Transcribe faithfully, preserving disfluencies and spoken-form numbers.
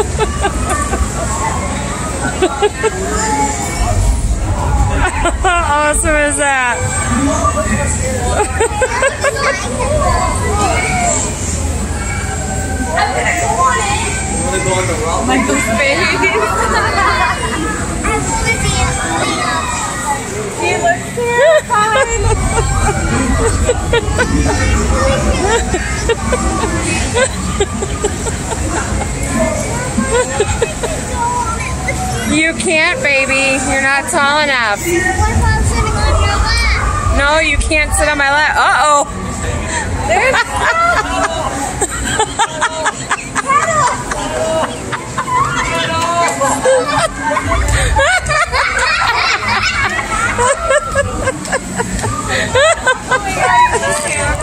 How awesome is that? Michael's face. He looks terrified. You can't, baby. You're not tall enough. What if I'm sitting on your lap? No, you can't sit on my lap. Uh-oh. There's oh my God,